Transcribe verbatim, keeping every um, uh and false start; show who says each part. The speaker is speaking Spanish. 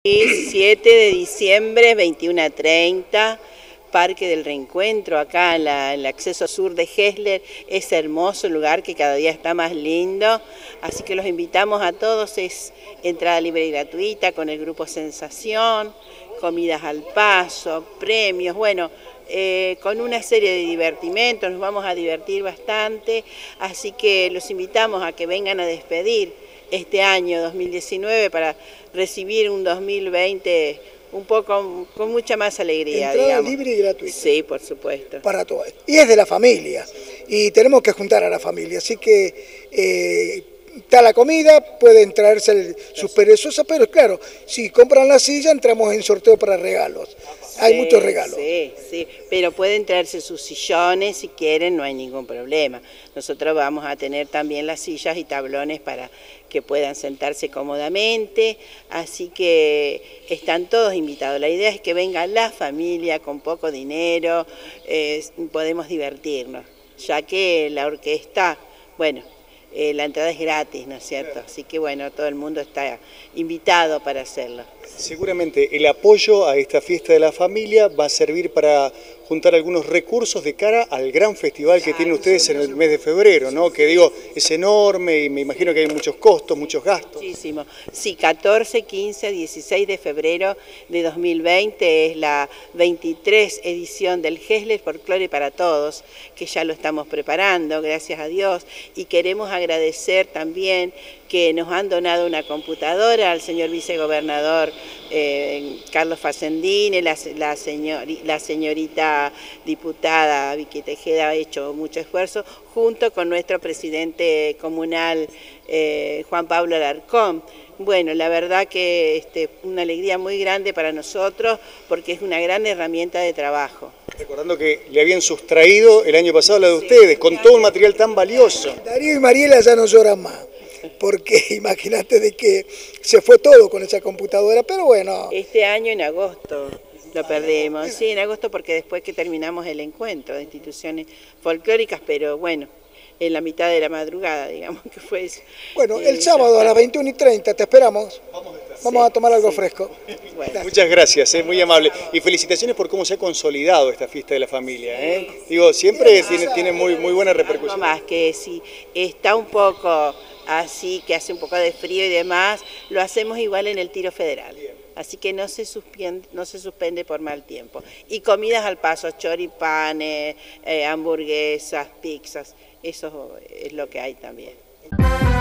Speaker 1: siete de diciembre, veintiuno a treinta, Parque del Reencuentro, acá en la, el acceso sur de Gesler. Es hermoso lugar que cada día está más lindo, así que los invitamos a todos. Es entrada libre y gratuita con el grupo Sensación, comidas al paso, premios, bueno, eh, con una serie de divertimentos. Nos vamos a divertir bastante, así que los invitamos a que vengan a despedir este año dos mil diecinueve para recibir un dos mil veinte un poco con mucha más alegría.
Speaker 2: Entrada
Speaker 1: digamos.
Speaker 2: libre y gratuita.
Speaker 1: Sí, por supuesto.
Speaker 2: Para todo. Y es de la familia, y tenemos que juntar a la familia, así que eh, está la comida, pueden traerse el, sus perezosas, pero claro, si compran la silla entramos en sorteo para regalos. Hay
Speaker 1: sí,
Speaker 2: muchos regalos.
Speaker 1: Sí, sí, pero pueden traerse sus sillones si quieren, no hay ningún problema. Nosotros vamos a tener también las sillas y tablones para que puedan sentarse cómodamente, así que están todos invitados. La idea es que venga la familia con poco dinero, eh, podemos divertirnos, ya que la orquesta, bueno, Eh, la entrada es gratis, ¿no es cierto? Así que bueno, todo el mundo está invitado para hacerlo.
Speaker 3: Seguramente el apoyo a esta fiesta de la familia va a servir para juntar algunos recursos de cara al gran festival que tienen ustedes en el mes de febrero, ¿no? Que digo, es enorme y me imagino que hay muchos costos, muchos gastos.
Speaker 1: Muchísimo. Sí, catorce, quince, dieciséis de febrero de dos mil veinte es la veintitrés edición del Gesler Folklore para Todos, que ya lo estamos preparando, gracias a Dios, y queremos agradecer también que nos han donado una computadora al señor vicegobernador eh, Carlos Facendini, la, la, señor, la señorita diputada Vicky Tejeda ha hecho mucho esfuerzo, junto con nuestro presidente comunal eh, Juan Pablo Alarcón. Bueno, la verdad que este, una alegría muy grande para nosotros porque es una gran herramienta de trabajo.
Speaker 3: Recordando que le habían sustraído el año pasado la de ustedes, con todo un material tan valioso.
Speaker 2: Darío y Mariela ya no lloran más, porque imagínate de que se fue todo con esa computadora, pero bueno.
Speaker 1: Este año en agosto lo perdimos, sí, en agosto porque después que terminamos el encuentro de instituciones folclóricas, pero bueno, en la mitad de la madrugada, digamos que fue eso.
Speaker 2: Bueno, el sábado a las veintiuna y treinta te esperamos. Vamos a, Vamos sí, a tomar algo sí. fresco.
Speaker 3: Bueno. Muchas gracias, eh, muy amable. Y felicitaciones por cómo se ha consolidado esta fiesta de la familia. ¿eh? Digo, siempre tiene, tiene muy, muy buena repercusión.
Speaker 1: No más que si está un poco así, que hace un poco de frío y demás, lo hacemos igual en el Tiro Federal. Así que no se suspende, no se suspende por mal tiempo. Y comidas al paso, choripanes, eh, hamburguesas, pizzas, eso es lo que hay también.